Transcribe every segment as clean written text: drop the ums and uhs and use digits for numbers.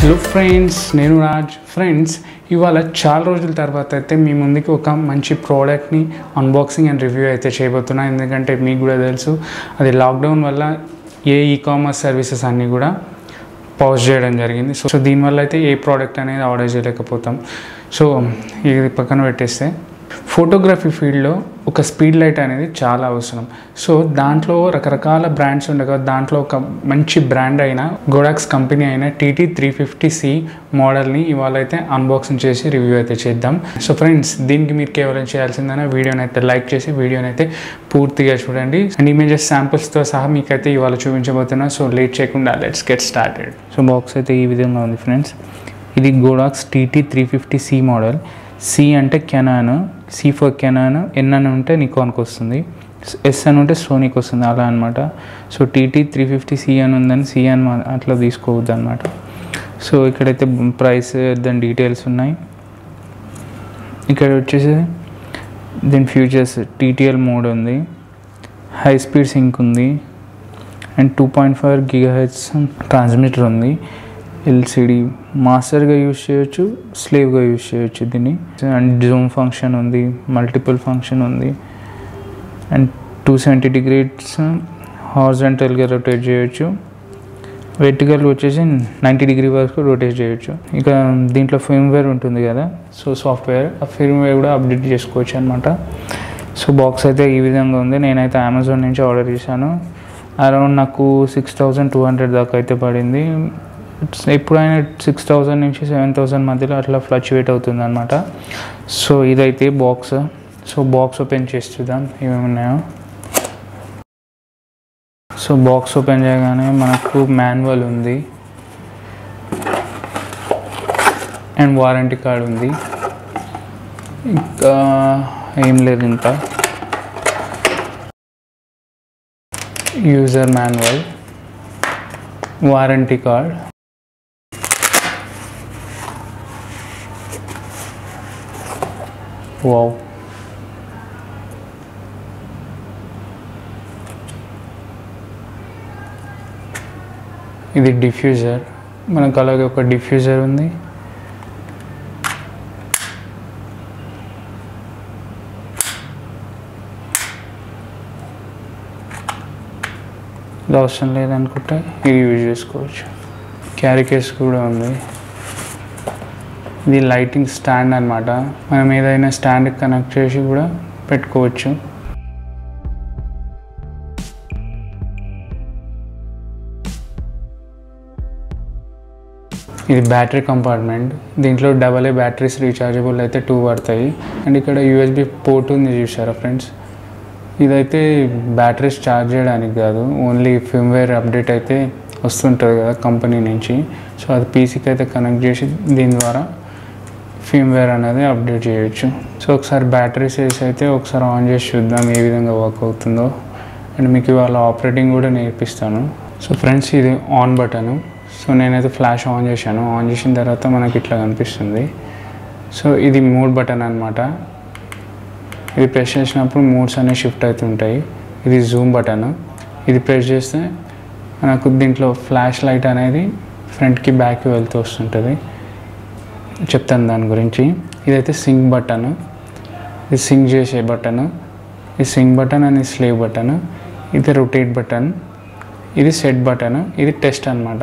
Hello friends, నేను Raj. Friends, ఇవాళ చాలా రోజుల తర్వాత అయితే మీ ముందుకి ఒక మంచి ప్రోడక్ట్ని అన్బాక్సింగ్ అండ్ రివ్యూ అయితే చేయబోతున్నా. ఎందుకంటే మీకు కూడా తెలుసు, అది లాక్డౌన్ వల్ల ఈకామర్స్ సర్వీసెస్ అన్నీ కూడా పాజ్ చేయడం జరిగింది. సో దీనివల్ల అయితే ఏ ప్రోడక్ట్ అనేది ఆర్డర్ చేయలేకపోతాం. సో ఇది పక్కన పెట్టేస్తే, ఫోటోగ్రఫీ ఫీల్డ్లో ఒక స్పీడ్ లైట్ అనేది చాలా అవసరం. సో దాంట్లో రకరకాల బ్రాండ్స్ ఉండగా దాంట్లో ఒక మంచి బ్రాండ్ అయిన గోడాక్స్ కంపెనీ అయిన TT350C మోడల్ని ఇవాళ అయితే అన్బాక్సింగ్ చేసి రివ్యూ అయితే చేద్దాం. సో ఫ్రెండ్స్, దీనికి మీరు కేవలం చేయాల్సిందనే వీడియోని అయితే లైక్ చేసి వీడియోని అయితే పూర్తిగా చూడండి. అండ్ ఇమేజెస్ శాంపుల్స్తో సహా మీకైతే ఇవాళ చూపించబోతున్నా. సో లేట్ చేయకుండా let's get started. So box అయితే ఈ విధంగా ఉంది ఫ్రెండ్స్. ఇది గోడాక్స్ TT350C మోడల్. C అంటే Canon, C for Canon, N అని ఉంటే నికాన్కి వస్తుంది, S అని ఉంటే సోనీకి వస్తుంది, అలా అనమాట. సో TT350C అని ఉందని C అని అట్లా తీసుకోవద్దు అనమాట. సో ఇక్కడైతే ప్రైస్, దాని డీటెయిల్స్ ఉన్నాయి. ఇక్కడ వచ్చేసి దీని ఫ్యూచర్స్, TTL మోడ్ ఉంది, హై స్పీడ్ సింక్ ఉంది, అండ్ 2.5 GHz ట్రాన్స్మిటర్ ఉంది, LCD మాస్టర్గా యూజ్ చేయొచ్చు, స్లేవ్గా యూజ్ చేయొచ్చు దీన్ని. అండ్ జూమ్ ఫంక్షన్ ఉంది, మల్టిపుల్ ఫంక్షన్ ఉంది, అండ్ 270 degrees హారిజాంటల్గా రొటేట్ చేయొచ్చు, వెర్టికల్ వచ్చేసి 90 degree వరకు రొటేట్ చేయొచ్చు. ఇక దీంట్లో ఫర్మ్వేర్ ఉంటుంది కదా, సో సాఫ్ట్వేర్, ఆ ఫర్మ్వేర్ కూడా అప్డేట్ చేసుకోవచ్చు అనమాట. సో బాక్స్ అయితే ఈ విధంగా ఉంది. నేనైతే అమెజాన్ నుంచి ఆర్డర్ చేశాను. అరౌండ్ నాకు 6200 దాకా అయితే పడింది. ఎప్పుడైనా 6000 నుంచి 7000 మధ్యలో అట్లా ఫ్లక్చువేట్ అవుతుంది అనమాట. సో ఇదైతే బాక్స్. సో బాక్స్ ఓపెన్ చేసి చూద్దాం ఏమేమి ఉన్నాయో. సో బాక్స్ ఓపెన్ చేయగానే మనకు మాన్యువల్ ఉంది, అండ్ వారంటీ కార్డ్ ఉంది. ఇంకా ఏం లేదు, ఇంకా user manual, warranty card, wow, ఇది డిఫ్యూజర్. మనకు అలాగే ఒక డిఫ్యూజర్ ఉంది. ఇది అవసరం లేదనుకుంటే ఇది యూజ్ చేసుకోవచ్చు. క్యారీ కేస్ కూడా ఉంది. ఇది లైటింగ్ స్టాండ్ అనమాట. మనం ఏదైనా స్టాండ్కి కనెక్ట్ చేసి కూడా పెట్టుకోవచ్చు. ఇది బ్యాటరీ కంపార్ట్మెంట్. దీంట్లో AA బ్యాటరీస్ రీఛార్జబుల్ అయితే 2 పడతాయి. అండ్ ఇక్కడ USB పోర్ట్ ఉంది, చూసారా ఫ్రెండ్స్. ఇదైతే బ్యాటరీస్ ఛార్జ్ చేయడానికి కాదు, ఓన్లీ ఫర్మ్వేర్ అప్డేట్ అయితే వస్తుంటుంది కదా కంపెనీ నుంచి. సో అది పీసీకి అయితే కనెక్ట్ చేసి దీని ద్వారా ఫర్మ్వేర్ అనేది అప్డేట్ చేయొచ్చు. సో ఒకసారి బ్యాటరీస్ వేసి అయితే ఒకసారి ఆన్ చేసి చూద్దాం ఏ విధంగా వర్క్ అవుతుందో. అండ్ మీకు ఇవాళ ఆపరేటింగ్ కూడా నేర్పిస్తాను. సో ఫ్రెండ్స్, ఇది ఆన్ బటను. సో నేనైతే ఫ్లాష్ ఆన్ చేశాను. ఆన్ చేసిన తర్వాత మనకి ఇట్లా కనిపిస్తుంది. సో ఇది మోడ్ బటన్ అనమాట. ఇది ప్రెస్ చేసినప్పుడు మోడ్స్ అనేవి షిఫ్ట్ అవుతుంటాయి. ఇది జూమ్ బటన్. ఇది ప్రెస్ చేస్తే మనకు దీంట్లో ఫ్లాష్ లైట్ అనేది ఫ్రంట్కి బ్యాక్కి వెళ్తూ వస్తుంటుంది. చెప్తాను దాని గురించి. ఇదైతే సింక్ బటన్, ఇది సింక్ చేసే బటన్. ఇది సింక్ బటన్ అని స్లేవ్ బటన్. ఇది రొటేట్ బటన్. ఇది సెట్ బటన్. ఇది టెస్ట్ అనమాట.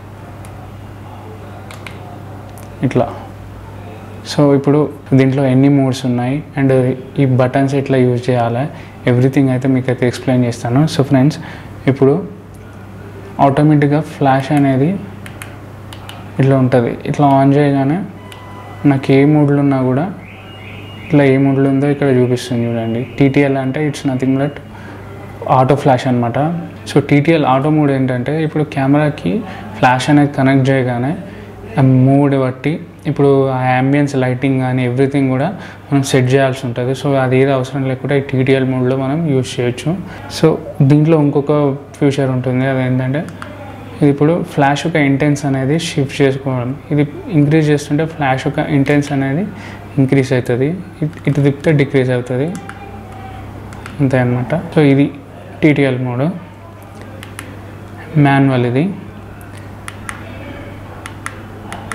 ఇట్లా. సో ఇప్పుడు దీంట్లో ఎన్ని మోడ్స్ ఉన్నాయి అండ్ ఈ బటన్స్ ఎట్లా యూజ్ చేయాలి, ఎవ్రీథింగ్ అయితే మీకు అయితే ఎక్స్ప్లెయిన్ చేస్తాను. సో ఫ్రెండ్స్, ఇప్పుడు ఆటోమేటిక్గా ఫ్లాష్ అనేది ఇట్లా ఉంటుంది. ఇట్లా ఆన్ చేయగానే నాకు ఏ మోడ్లు ఉన్నా కూడా ఇట్లా ఏ మోడ్లు ఉందో ఇక్కడ చూపిస్తుంది చూడండి. TTL అంటే it's nothing but auto flash అనమాట. సో TTL ఆటో మోడ్ ఏంటంటే, ఇప్పుడు కెమెరాకి ఫ్లాష్ అనేది కనెక్ట్ చేయగానే ఆ మోడ్ బట్టి ఇప్పుడు ఆ యాంబియన్స్ లైటింగ్ కానీ ఎవ్రీథింగ్ కూడా మనం సెట్ చేయాల్సి ఉంటుంది. సో అది ఏది అవసరం లేకుండా ఈ TTL మోడ్లో మనం యూజ్ చేయొచ్చు. సో దీంట్లో ఇంకొక ఫ్యూచర్ ఉంటుంది, అదేంటంటే ఇది ఇప్పుడు ఫ్లాష్ యొక్క ఇంటెన్స్ అనేది షిఫ్ట్ చేసుకోవడం. ఇది ఇంక్రీజ్ చేస్తుంటే ఫ్లాష్ యొక్క ఇంటెన్స్ అనేది ఇంక్రీజ్ అవుతుంది, ఇటు తిప్పితే డిక్రీజ్ అవుతుంది, అంతే అన్నమాట. సో ఇది TTL మోడ్. మాన్యువల్ ఇది.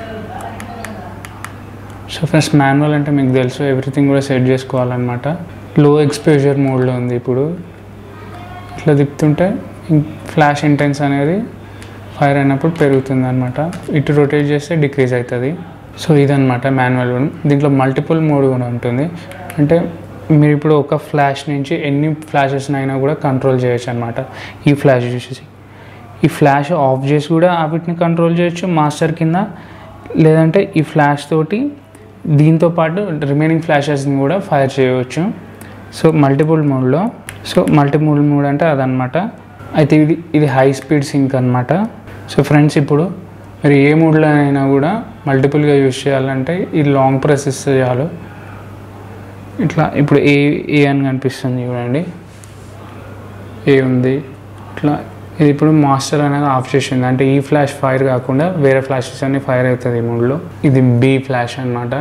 సో ఫస్ట్ మాన్యువల్ అంటే మీకు తెలుసు ఎవ్రీథింగ్ కూడా సెట్ చేసుకోవాలన్నమాట. లో ఎక్స్పోజర్ మోడ్లో ఉంది. ఇప్పుడు ఇట్లా తిప్పుతుంటే ఫ్లాష్ ఇంటెన్స్ అనేది ఫైర్ అయినప్పుడు పెరుగుతుంది అనమాట. ఇటు రొటేట్ చేస్తే డిక్రీజ్ అవుతుంది. సో ఇదనమాట మాన్యువల్. దీంట్లో మల్టిపుల్ మోడ్ కూడా ఉంటుంది. అంటే మీరు ఇప్పుడు ఒక ఫ్లాష్ నుంచి ఎన్ని ఫ్లాషెస్ అయినా కూడా కంట్రోల్ చేయొచ్చు అనమాట. ఈ ఫ్లాష్ చూసేసి ఈ ఫ్లాష్ ఆఫ్ చేసి కూడా వీటిని కంట్రోల్ చేయొచ్చు మాస్టర్ కింద. లేదంటే ఈ ఫ్లాష్ తోటి దీంతో పాటు రిమైనింగ్ ఫ్లాషెస్ని కూడా ఫైర్ చేయవచ్చు. సో మల్టిపుల్ మోడ్లో. సో మల్టిపుల్ మోడ్ అంటే అదనమాట. అయితే ఇది హై స్పీడ్ సింక్ అనమాట. సో ఫ్రెండ్స్, ఇప్పుడు మీరు ఏ మోడ్లో అయినా కూడా మల్టిపుల్గా యూజ్ చేయాలంటే ఈ లాంగ్ ప్రెస్ ఇస్తే చాలు. ఇట్లా ఇప్పుడు ఏ అని కనిపిస్తుంది చూడండి, ఏ ఉంది. ఇట్లా ఇది ఇప్పుడు మాస్టర్ అనేది ఆఫ్ చేసింది. అంటే ఈ ఫ్లాష్ ఫైర్ కాకుండా వేరే ఫ్లాషెస్ అన్నీ ఫైర్ అవుతుంది ఈ మోడ్లో. ఇది బి ఫ్లాష్ అనమాట.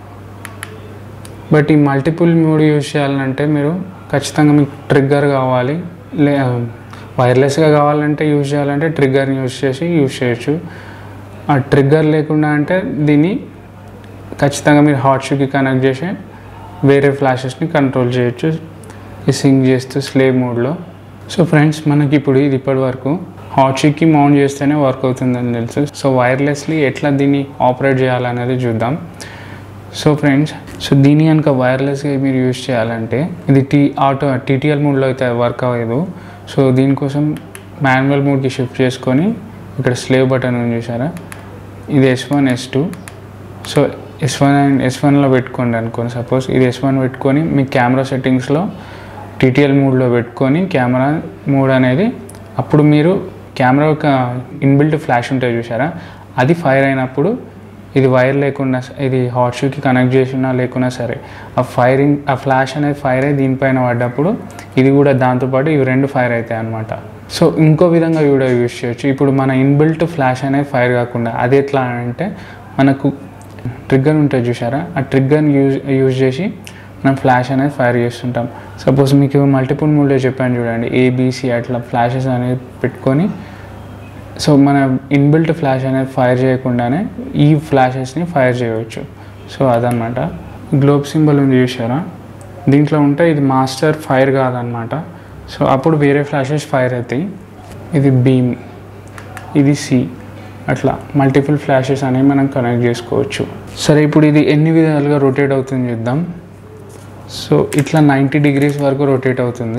బట్ ఈ మల్టిపుల్ మోడ్ యూజ్ చేయాలంటే మీరు ఖచ్చితంగా మీకు ట్రిగ్గర్ కావాలి. వైర్లెస్గా కావాలంటే యూజ్ చేయాలంటే ట్రిగ్గర్ని యూజ్ చేయొచ్చు. ఆ ట్రిగ్గర్ లేకుండా అంటే దీన్ని ఖచ్చితంగా మీరు హాట్ షూకి కనెక్ట్ చేసి వేరే ఫ్లాషెస్ని కంట్రోల్ చేయొచ్చు ఈ సింక్ చేస్తూ స్లేవ్ మోడ్లో. సో ఫ్రెండ్స్, మనకి ఇప్పుడు ఇది ఇప్పటి వరకు హాట్ షూకి మౌంట్ చేస్తేనే వర్క్ అవుతుందని తెలుసు. సో వైర్లెస్లీ ఎట్లా దీన్ని ఆపరేట్ చేయాలనేది చూద్దాం. సో ఫ్రెండ్స్, దీన్ని కనుక వైర్లెస్గా మీరు యూజ్ చేయాలంటే ఇది టీటీఎల్ మోడ్లో అయితే వర్క్ అవ్వదు. సో దీనికోసం మాన్యువల్ మోడ్కి షిఫ్ట్ చేసుకొని ఇక్కడ స్లేవ్ బటన్ ఉంది చూసారా, ఇది S1 S2. సో S1లో పెట్టుకోండి అనుకోండి. సపోజ్ ఇది S1 పెట్టుకొని మీ కెమెరా సెట్టింగ్స్లో టీటీఎల్ మోడ్లో పెట్టుకొని కెమెరా మోడ్ అనేది అప్పుడు మీరు కెమెరా ఒక ఇన్బిల్ట్ ఫ్లాష్ ఉంటుంది చూసారా, అది ఫైర్ అయినప్పుడు ఇది వైర్ లేకుండా ఇది హాట్ షూకి కనెక్ట్ చేసినా లేకున్నా సరే ఆ ఫ్లాష్ అనేది ఫైర్ అయ్యి దీనిపైన పడ్డప్పుడు ఇది కూడా దాంతోపాటు ఇవి రెండు ఫైర్ అవుతాయి అన్నమాట. సో ఇంకో విధంగా కూడా యూజ్ చేయొచ్చు. ఇప్పుడు మన ఇన్బిల్ట్ ఫ్లాష్ అనేది ఫైర్ కాకుండా అది ఎట్లా అంటే మనకు ట్రిగ్గర్ ఉంటుంది చూసారా, ఆ ట్రిగ్గర్ని యూజ్ చేసి మనం ఫ్లాష్ అనేది ఫైర్ చేస్తుంటాం. సపోజ్ మీకు మల్టిపుల్ మోడ్లో చెప్పాను చూడండి, ABC అట్లా ఫ్లాషెస్ అనేది పెట్టుకొని సో మన ఇన్బిల్ట్ ఫ్లాష్ అనేది ఫైర్ చేయకుండానే ఈ ఫ్లాషెస్ని ఫైర్ చేయవచ్చు. సో అదనమాట. గ్లోబ్ సింబల్ ఉంది చూసారా, దీంట్లో ఉంటే ఇది మాస్టర్ ఫైర్ కాదనమాట. సో అప్పుడు వేరే ఫ్లాషెస్ ఫైర్ అవుతాయి. ఇది బీమ్, ఇది C, అట్లా మల్టిపుల్ ఫ్లాషెస్ అనేవి మనం కనెక్ట్ చేసుకోవచ్చు. సరే, ఇప్పుడు ఇది ఎన్ని విధాలుగా రొటేట్ అవుతుంది చూద్దాం. సో ఇట్లా 90 degrees వరకు రొటేట్ అవుతుంది.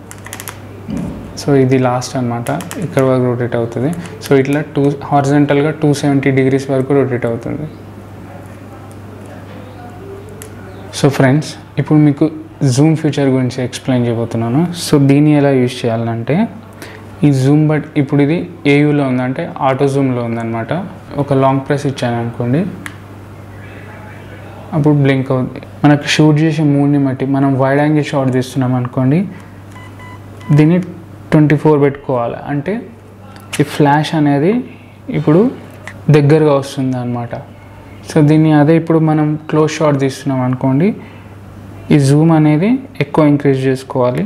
సో ఇది లాస్ట్ అనమాట, ఇక్కడ వరకు రొటేట్ అవుతుంది. సో ఇట్లా హారిజాంటల్గా 270 degrees వరకు రొటేట్ అవుతుంది. సో ఫ్రెండ్స్, ఇప్పుడు మీకు జూమ్ ఫీచర్ గురించి ఎక్స్ప్లెయిన్ చేయబోతున్నాను. సో దీన్ని ఎలా యూజ్ చేయాలంటే ఈ జూమ్ బట్ ఇప్పుడు ఇది AUలో ఉందంటే ఆటో జూమ్లో ఉందన్నమాట. ఒక లాంగ్ ప్రెస్ ఇచ్చాను అనుకోండి, అప్పుడు బ్లింక్ అవుతుంది. మనకు షూట్ చేసే మూడ్ని బట్టి మనం వైడ్ యాంగిల్ షాట్ తీస్తున్నాం అనుకోండి, దీన్ని 24 పెట్టుకోవాలి. అంటే ఈ ఫ్లాష్ అనేది ఇప్పుడు దగ్గరగా వస్తుంది అన్నమాట. సో దీన్ని అదే ఇప్పుడు మనం క్లోజ్ షాట్ తీస్తున్నాం అనుకోండి, ఈ జూమ్ అనేది ఎక్కువ ఇంక్రీజ్ చేసుకోవాలి.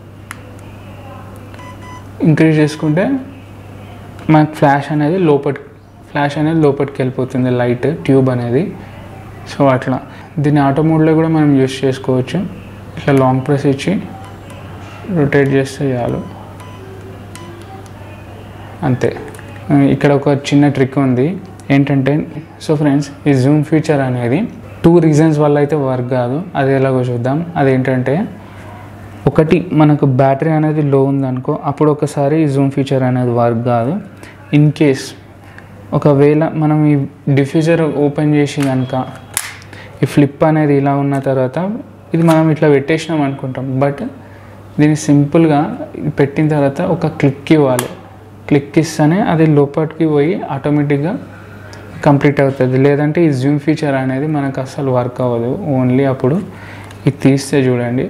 ఇంక్రీజ్ చేసుకుంటే మనకు ఫ్లాష్ అనేది లోపలికి వెళ్ళిపోతుంది, లైట్ ట్యూబ్ అనేది. సో అట్లా దీన్ని ఆటో మోడ్లో కూడా మనం యూస్ చేసుకోవచ్చు. ఇట్లా లాంగ్ ప్రెస్ ఇచ్చి రొటేట్ చేస్తే చాలు, అంతే. ఇక్కడ ఒక చిన్న ట్రిక్ ఉంది ఏంటంటే, సో ఫ్రెండ్స్, ఈ జూమ్ ఫీచర్ అనేది 2 reasons వల్ల అయితే వర్క్ కాదు. అది ఎలాగో చూద్దాం. అదేంటంటే, ఒకటి మనకు బ్యాటరీ అనేది లో ఉందనుకో, అప్పుడు ఒకసారి ఈ జూమ్ ఫీచర్ అనేది వర్క్ కాదు. ఇన్ కేస్ ఒకవేళ మనం ఈ డిఫ్యూజర్ ఓపెన్ చేసి కనుక ఈ ఫ్లిప్ అనేది ఇలా ఉన్న తర్వాత ఇది మనం ఇట్లా పెట్టేసినాం అనుకుంటాం. బట్ దీన్ని సింపుల్గా పెట్టిన తర్వాత ఒక క్లిక్ ఇవ్వాలి. క్లిక్ ఇస్తేనే అది లోపలికి పోయి ఆటోమేటిక్గా కంప్లీట్ అవుతుంది. లేదంటే ఈ జూమ్ ఫీచర్ అనేది మనకు అసలు వర్క్ అవ్వదు. ఓన్లీ అప్పుడు ఇది తీస్తే చూడండి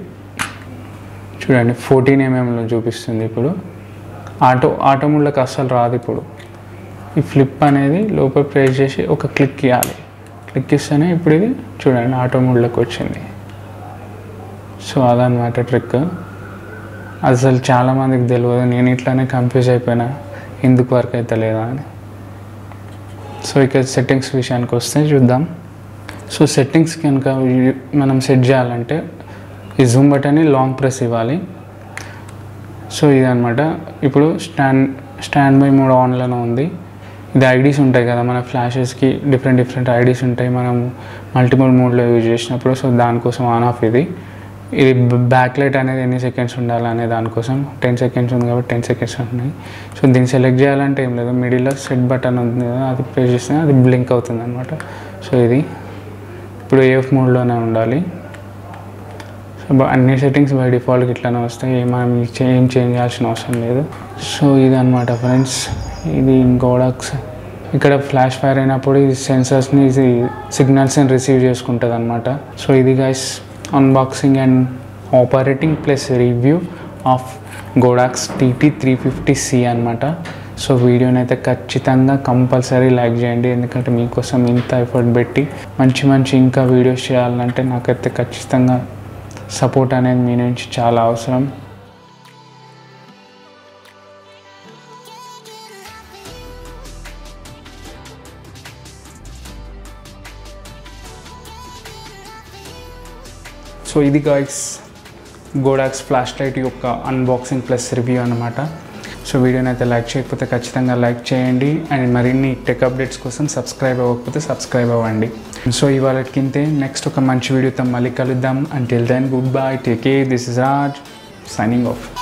14 mm చూపిస్తుంది. ఇప్పుడు ఆటో మోడ్లోకి అస్సలు రాదు. ఇప్పుడు ఈ ఫ్లిప్ అనేది లోపల ప్రెస్ చేసి ఒక క్లిక్ ఇవ్వాలి. క్లిక్ ఇస్తేనే ఇప్పుడు ఇది చూడండి ఆటో మోడ్లోకి వచ్చింది. సో అదనమాట ట్రిక్. అసలు చాలామందికి తెలియదు. నేను ఇట్లానే కన్ఫ్యూజ్ అయిపోయినా ఎందుకు వర్క్ అయితే లేదా అని. సో ఇక సెట్టింగ్స్ విషయానికి వస్తే చూద్దాం. సో సెట్టింగ్స్ కనుక మనం సెట్ చేయాలంటే ఈ జూమ్ బటన్ని లాంగ్ ప్రెస్ ఇవ్వాలి. సో ఇదనమాట. ఇప్పుడు స్టాండ్ బై మోడ్ ఆన్లోనే ఉంది. ఇది ఐడీస్ ఉంటాయి కదా, మన ఫ్లాషెస్కి డిఫరెంట్ ఐడీస్ ఉంటాయి మనం మల్టిపుల్ మోడ్లో యూజ్ చేసినప్పుడు. సో దానికోసం ఆన్ ఆఫ్ ఇది బ్యాక్ లైట్ అనేది ఎన్ని సెకండ్స్ ఉండాలనే దానికోసం 10 సెకండ్స్ ఉంది కాబట్టి 10 సెకండ్స్ ఉన్నాయి. సో దీన్ని సెలెక్ట్ చేయాలంటే ఏం లేదు, మిడిల్లో సెట్ బటన్ ఉంది కదా, అది ప్రెస్ చేస్తే అది బ్లింక్ అవుతుంది అనమాట. సో ఇది ఇప్పుడు AF మోడ్లోనే ఉండాలి. సో అన్ని సెట్టింగ్స్ బై డిఫాల్ట్కి ఇట్లానే వస్తాయి, మనం ఏం చేంజ్ చేయాల్సిన అవసరం లేదు. సో ఇది అనమాట ఫ్రెండ్స్, ఇది గోడాక్స్. ఇక్కడ ఫ్లాష్ ఫైర్ అయినప్పుడు ఈ సెన్సర్స్ని ఇది సిగ్నల్స్ని రిసీవ్ చేసుకుంటుంది అనమాట. సో ఇది guys unboxing and operating plus review of Godox TT350C అనమాట. సో వీడియోని అయితే ఖచ్చితంగా కంపల్సరీ లైక్ చేయండి, ఎందుకంటే మీకోసం ఇంత ఎఫర్ట్ పెట్టి మంచి ఇంకా వీడియోస్ చేయాలంటే నాకైతే ఖచ్చితంగా సపోర్ట్ అనేది మీ నుంచి చాలా అవసరం. సో ఇది గైస్ గోడాక్స్ ఫ్లాష్ లైట్ యొక్క అన్బాక్సింగ్ ప్లస్ రివ్యూ అనమాట. సో వీడియోని అయితే లైక్ చేయకపోతే ఖచ్చితంగా లైక్ చేయండి, అండ్ మరిన్ని టెక్ అప్డేట్స్ కోసం సబ్స్క్రైబ్ అవ్వకపోతే సబ్స్క్రైబ్ అవ్వండి. సో ఇవాళకింతే నెక్స్ట్ ఒక మంచి వీడియోతో మళ్ళీ కలుద్దాం. Until then good bye, take care, this is Raj signing of.